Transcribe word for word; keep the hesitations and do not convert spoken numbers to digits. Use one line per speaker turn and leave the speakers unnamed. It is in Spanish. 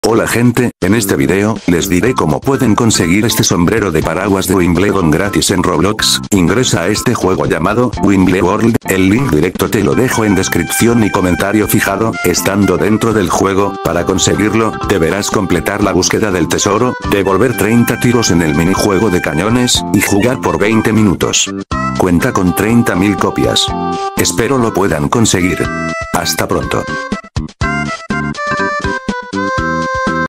Hola gente, en este video, les diré cómo pueden conseguir este sombrero de paraguas de Wimbledon gratis en Roblox. Ingresa a este juego llamado Wimbledon World, el link directo te lo dejo en descripción y comentario fijado. Estando dentro del juego, para conseguirlo, deberás completar la búsqueda del tesoro, devolver treinta tiros en el minijuego de cañones, y jugar por veinte minutos. Cuenta con treinta mil copias. Espero lo puedan conseguir. Hasta pronto.